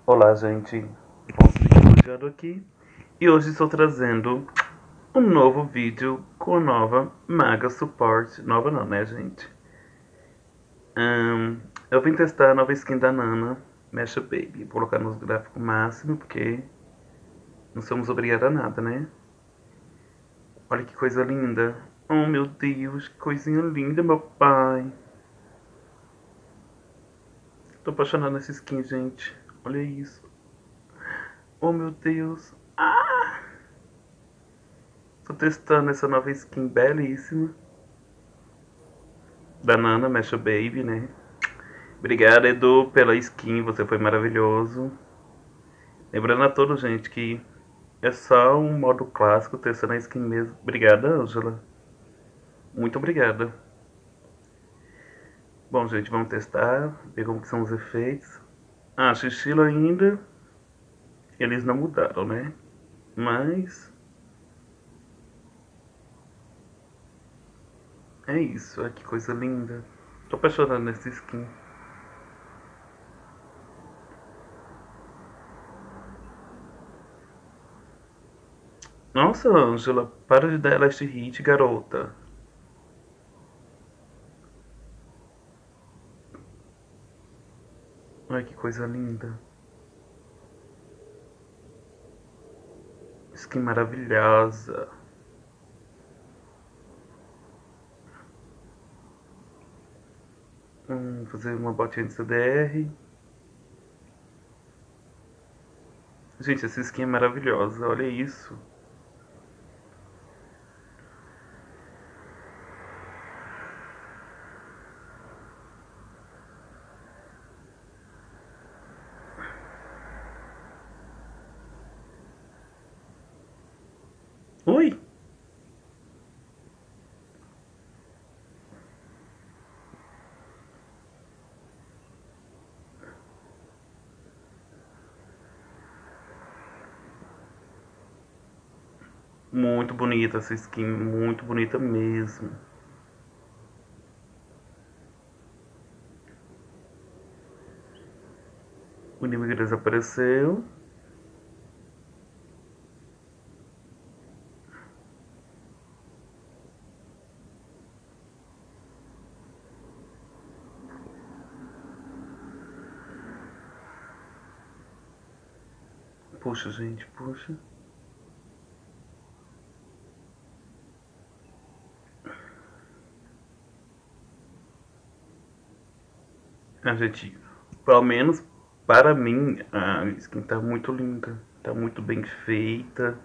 Olá, gente. Bom, aqui. E hoje estou trazendo um novo vídeo com a nova Maga Support. Nova não, né, gente? Eu vim testar a nova skin da Nana, Mecha Baby. Vou colocar nos gráficos máximo, porque não somos obrigados a nada, né? Olha que coisa linda. Oh, meu Deus, que coisinha linda, meu pai. Tô apaixonado nessa skin, gente. Olha isso. Oh, meu Deus. Tô testando essa nova skin belíssima da Nana, Mecha Baby, né? Obrigado, Edu, pela skin, você foi maravilhoso. Lembrando a todos, gente, que é só um modo clássico, testando a skin mesmo. Obrigada, Ângela. Muito obrigada. Bom, gente, vamos testar, ver como que são os efeitos. Ah, estilo ainda, eles não mudaram, né? Mas é isso, olha que coisa linda. Tô apaixonado nessa skin. Nossa, Ângela, para de dar last hit, garota. Olha que coisa linda. Skin maravilhosa. Fazer uma botinha de CDR. Gente, essa skin é maravilhosa, olha isso. Ui! Muito bonita essa skin, muito bonita mesmo. O inimigo desapareceu. Puxa, gente, puxa. Ah, gente, pelo menos para mim, a skin tá muito linda. Tá muito bem feita.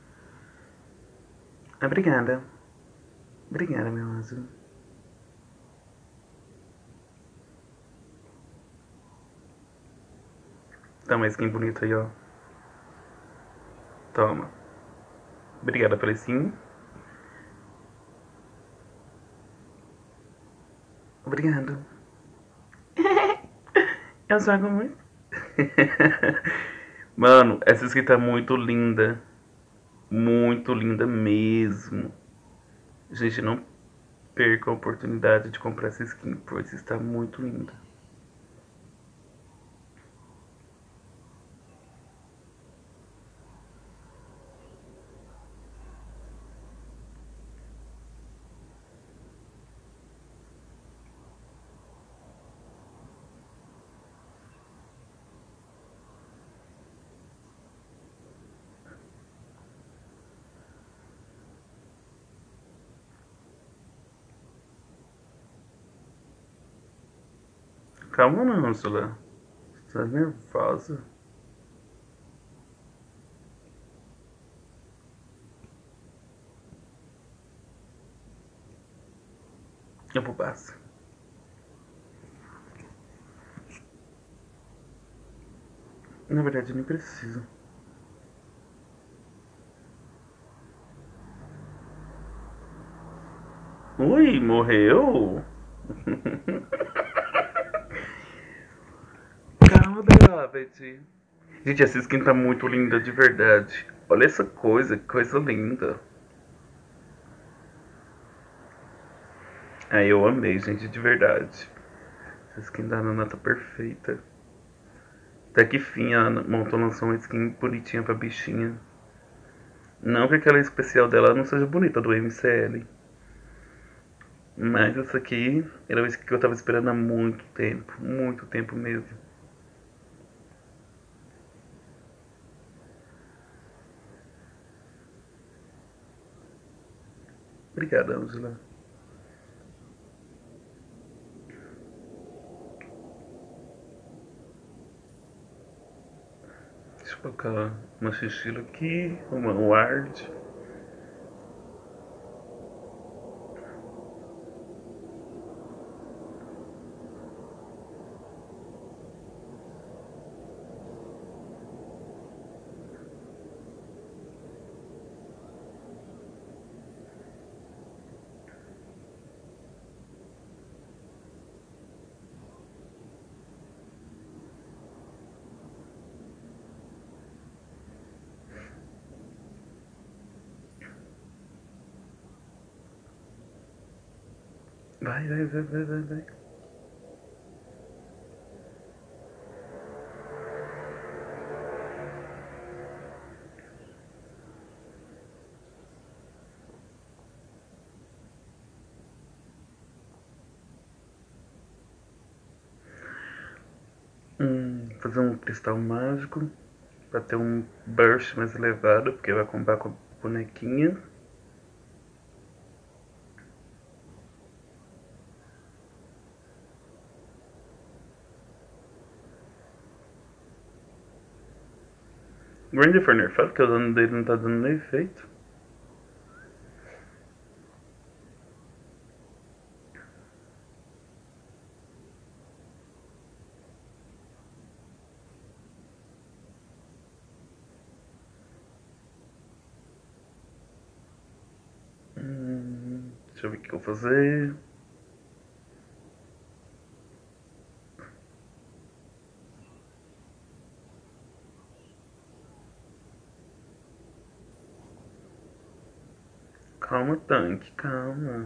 Ah, obrigada. Obrigada, meu anjo. Tá uma skin bonita aí, ó. Toma. Obrigada pela skin. Obrigado. Eu jogo muito. Mano, essa skin tá muito linda. Muito linda mesmo. Gente, não perca a oportunidade de comprar essa skin, pois está muito linda. Calma não, Angela. Você tá nervosa? Eu vou passar. Na verdade, nem preciso. Ui, morreu? Calma, David. Gente, essa skin tá muito linda, de verdade. Olha essa coisa, que coisa linda. Aí eu amei, gente, de verdade. Essa skin da Nana tá perfeita. Até que fim a Monton lançou uma skin bonitinha pra bichinha. Não que aquela especial dela não seja bonita, do MCL. Mas essa aqui era uma skin que eu tava esperando há muito tempo mesmo. Obrigada, Angela. Deixa eu colocar uma chinchila aqui, uma ward. Vai. Fazer um cristal mágico pra ter um burst mais elevado, porque vai combar com a bonequinha. Granger foi nerfado, porque o dano dele não tá dando nem efeito. Deixa eu ver o que eu vou fazer. Calma, tanque, calma.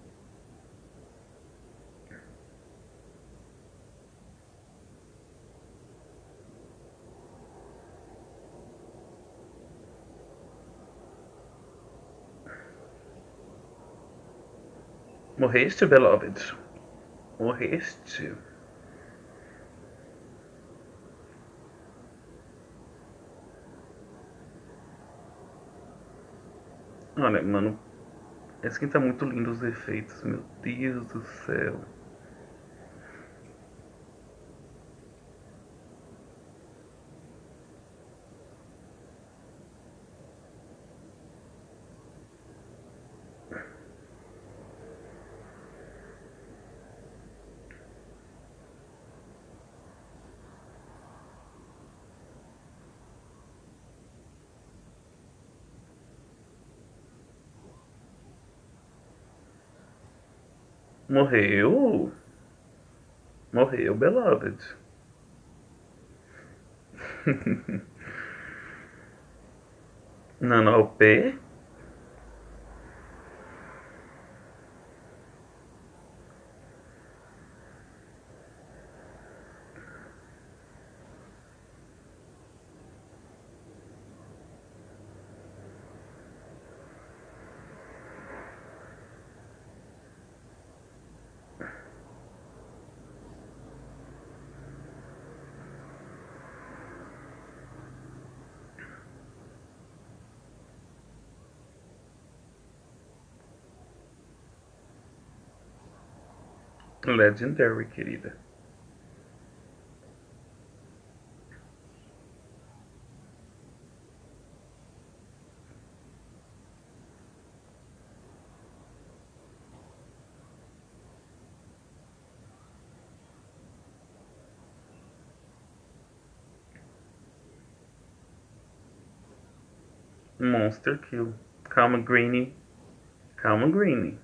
Morreste, beloved? Morreste? Olha, mano, esse aqui tá muito lindo os efeitos, meu Deus do céu. Morreu? Morreu, beloved. Nano OP? Legendary, querida. Monster kill. Calma, Greenie. Calma, Greenie.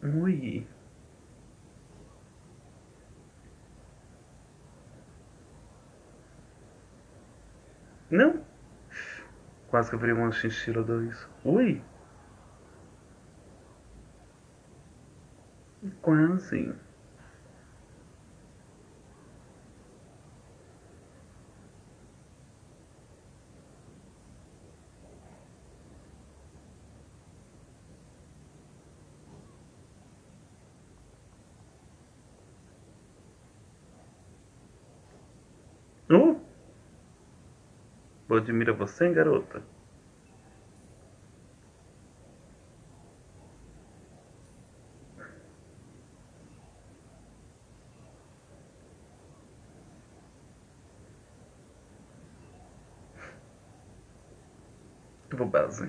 Ui. Não. Quase que eu virei uma chinchila 2. Ui. Quase. Uh. Vou admirar você, hein, garota. Eu vou base.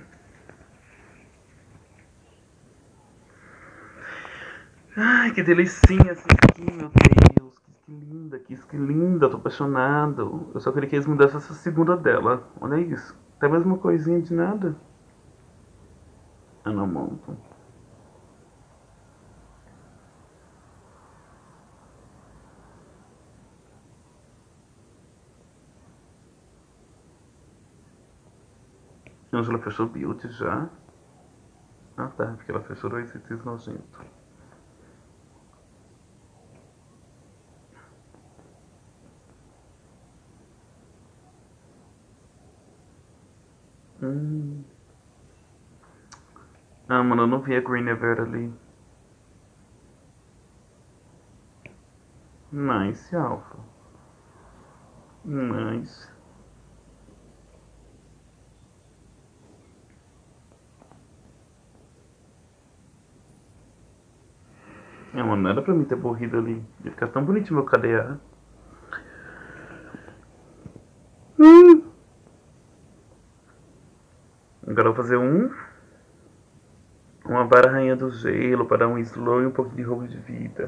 Ai, que delicinha essa skin, meu Deus. Que skin linda, tô apaixonado. Eu só queria que eles mudassem essa segunda dela. Olha isso. Até mais uma coisinha de nada. Eu não monto. A Angela fechou o build já. Ah tá, porque ela fechou dois itens nojentos. Hum. Ah, mano, eu não vi a Green Ever ali. Nice, Alpha. Nice. É, mano, não era pra mim ter morrido ali. Ia ficar tão bonitinho meu KDA. Agora eu vou fazer uma vara rainha do gelo para dar um slow e um pouco de roubo de vida.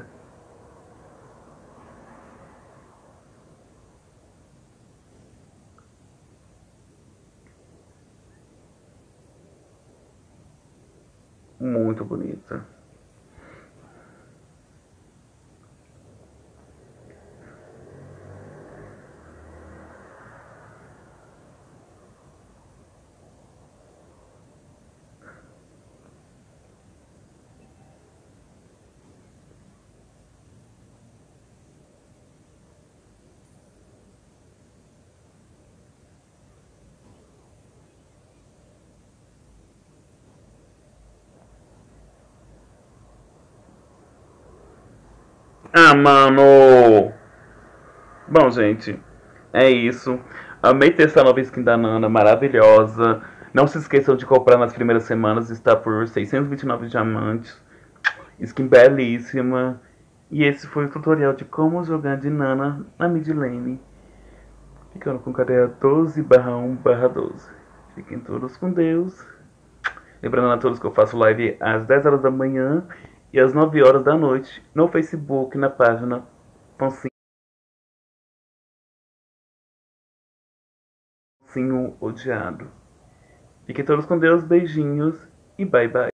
Muito bonita. Ah, mano! Bom, gente, é isso. Amei ter essa nova skin da Nana, maravilhosa. Não se esqueçam de comprar nas primeiras semanas, está por 629 diamantes. Skin belíssima. E esse foi o tutorial de como jogar de Nana na mid lane. Ficando com cadeia 12/1/12. Fiquem todos com Deus. Lembrando a todos que eu faço live às 10 horas da manhã e às 9 horas da noite no Facebook, na página Pãozinho Odiado. Fiquem todos com Deus, beijinhos e bye bye.